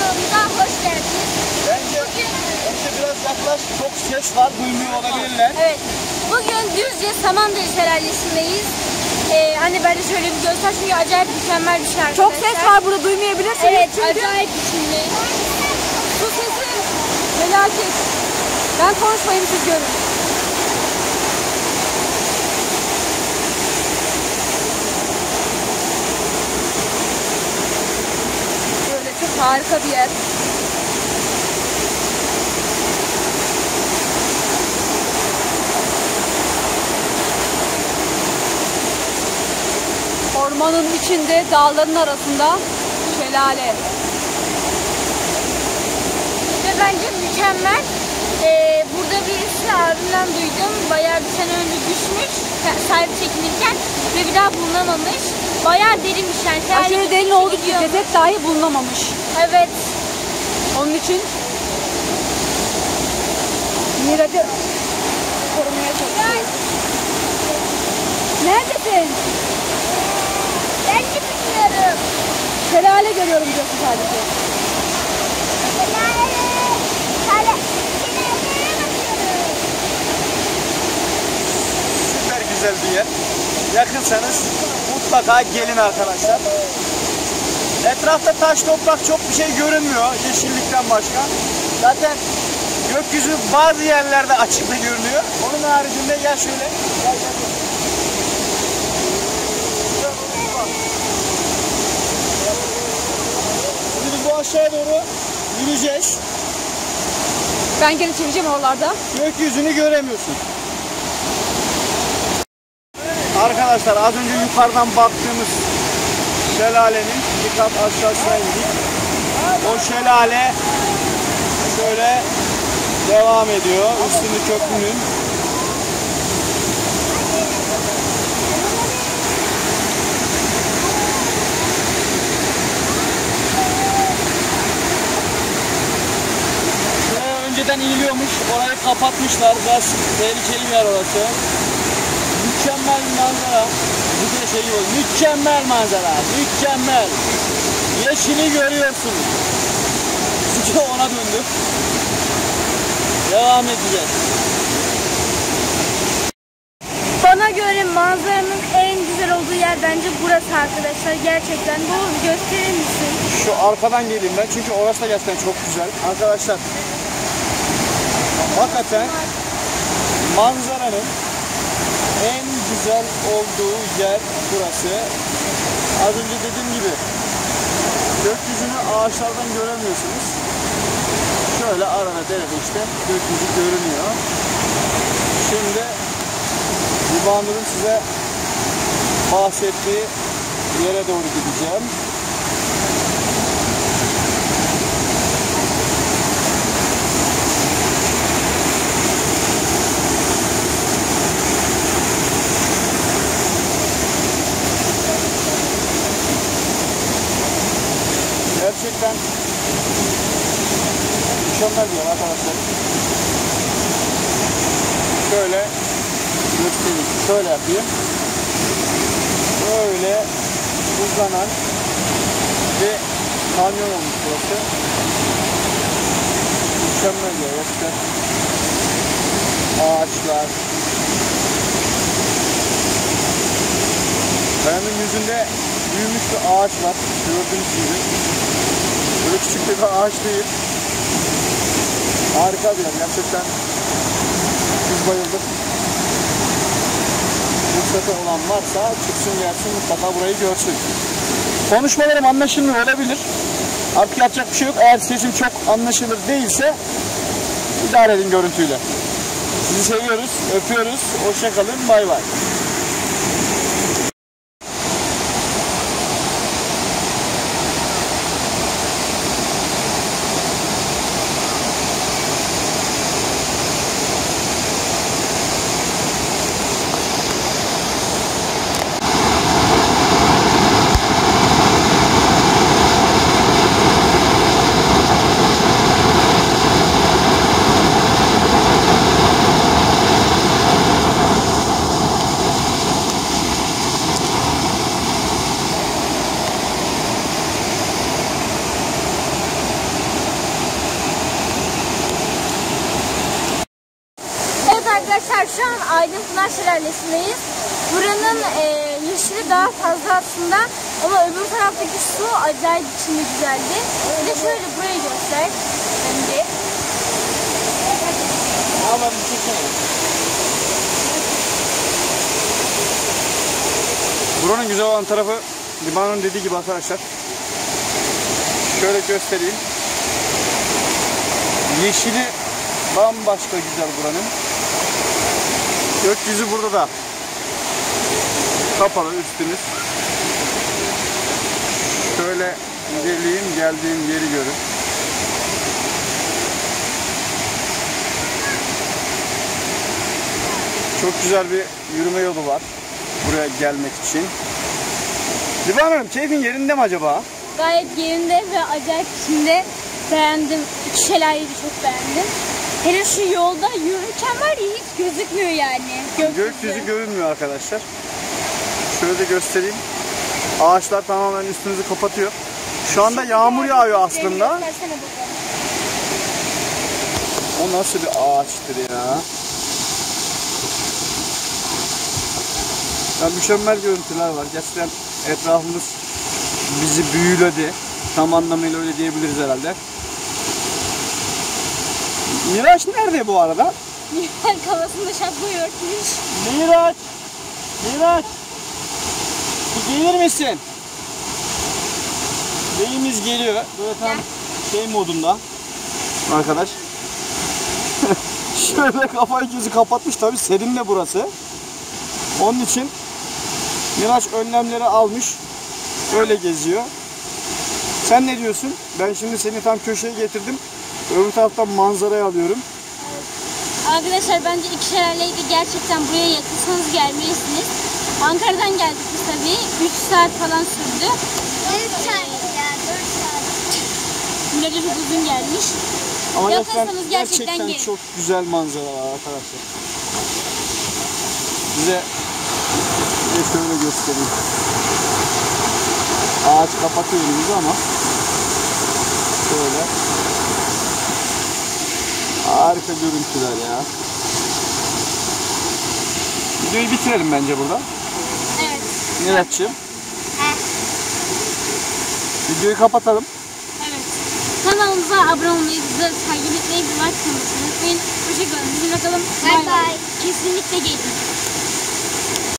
kanalımıza hoş geldiniz. Bence biraz yaklaş, çok ses var, duymuyor olabilirler. Evet, bugün Düzce Samandağ Şelalesi'ndeyiz. Hani ben de şöyle bir göster çünkü acayip mükemmel bir şey arkadaşlar. Çok ses var burada, duymayabilirsiniz. Evet, çünkü acayip biçimli. su sesi felaket. Ben konuşmayayım, siz görün. Böyle çok harika bir yer. Ormanın içinde, dağların arasında şelale. Ve bence mükemmel. Burada birisi abimden duydum. Bayağı bir sene önce düşmüş sahip çekilirken ve bir daha bulunamamış. Bayağı derinmiş yani. Aşırı derin olduğu için ceset dahi bulunamamış. Evet. Onun için Miraç'ı korumaya çalışıyoruz. Neredesin? Ben de bilmiyorum. Şelale görüyorum diyorsun sadece. Süper güzel bir yer. Yakınsanız mutlaka gelin arkadaşlar. Etrafta taş toprak çok bir şey görünmüyor yeşillikten başka. Zaten gökyüzü bazı yerlerde açıkta görünüyor. Onun haricinde gel şöyle. Gel. Şimdi bu aşağıya doğru yürüyeceğiz. Ben geri çevireceğim oralarda. Gökyüzünü göremiyorsun. Arkadaşlar az önce yukarıdan baktığımız şelalenin bir kat aşağısına indik. O şelale şöyle devam ediyor. Üstünde köprünün. Şuraya önceden iyiliyormuş. Orayı kapatmışlar. Biraz tehlikeli bir yer orası. Mükemmel bir manzara. Bir de şey var. Mükemmel manzara. Mükemmel. Yeşili görüyorsunuz. Çünkü ona döndü. Devam edeceğiz. Bana göre manzaranın en güzel olduğu yer bence burası arkadaşlar. Gerçekten. Doğru, gösterir misin? Şu arkadan geleyim ben çünkü orası da gerçekten çok güzel. Arkadaşlar hakikaten manzaranın en güzel olduğu yer burası. Az önce dediğim gibi gökyüzünü ağaçlardan göremiyorsunuz. Şöyle arada derede işte gökyüzü görünüyor. Şimdi İvanur'un size bahsettiği yere doğru gideceğim. Gerçekten mükemmel bir yer arkadaşlar. Şöyle göstereyim. Şöyle yapayım. Böyle uzanan bir kanyon olmuş burası. Mükemmel bir yer gerçekten. Ağaçlar. Kayanın yüzünde büyümüş bir ağaç var. Gördüğünüz gibi. Böyle küçük bir ağaç değil. Harika bir yer gerçekten. Biz bayıldık. Fırsatı olan varsa çıksın gelsin mutlaka burayı görsün. Konuşmalarım anlaşılmıyor olabilir. Artık yapacak bir şey yok. Eğer sesim çok anlaşılır değilse idare edin görüntüyle. Sizi seviyoruz, öpüyoruz. Hoşça kalın. Bay bay. Aydın Pınar Şelalesi'ndeyiz. Buranın yeşili daha fazla aslında ama öbür taraftaki su acayip içinde güzeldi. Bir de şöyle burayı göster önce. Ama bir çekelim. Buranın güzel olan tarafı Liman'ın dediği gibi arkadaşlar. Şöyle göstereyim. Yeşili bambaşka güzel buranın. Gökyüzü burada da kapalı üstümüz. Şöyle ilerleyeyim, geldiğim yeri görün. Çok güzel bir yürüme yolu var buraya gelmek için. Liban Hanım, keyfin yerinde mi acaba? Gayet yerinde ve acayip içinde beğendim. İki şelaleyi de çok beğendim. Hele şu yolda yürürken var ya hiç gözükmüyor yani. Gökyüzü görünmüyor arkadaşlar. Şöyle de göstereyim. Ağaçlar tamamen üstümüzü kapatıyor. Şu anda yağmur yağıyor aslında. O nasıl bir ağaçtır ya? Ya mükemmel görüntüler var. Gerçekten etrafımız bizi büyüledi. Tam anlamıyla öyle diyebiliriz herhalde. Miraç nerede bu arada? Miraç kafasında şapkayı örtmüş. Miraç! Miraç! Bir gelir misin? Beyimiz geliyor. Böyle tam şey modunda. Arkadaş. Şöyle kafayı gözü kapatmış. Tabii serin de burası. Onun için Miraç önlemleri almış. Öyle geziyor. Sen ne diyorsun? Ben şimdi seni tam köşeye getirdim. Öbür taraftan manzarayı alıyorum. Arkadaşlar bence iki şelaleyi de gerçekten buraya yakınsanız gelmelisiniz. Ankara'dan geldik biz tabii. 3 saat falan sürdü. 4 saat ya, 4 saat. Miraç'a çok uzun gelmiş. Ama Yakınsanız gerçekten gelin. çok güzel manzaralar arkadaşlar. Size şöyle göstereyim. Ağaç kapatıyor önümüzü ama şöyle harika görüntüler ya. Videoyu bitirelim bence burada. Evet. Miraç'cığım. Videoyu kapatalım. Evet. Kanalımıza abone olmayı, bizi takip etmeyi, like atmayı unutmayın. Hoşçakalın. Bizim bakalım. Bye bye. Kesinlikle gelin.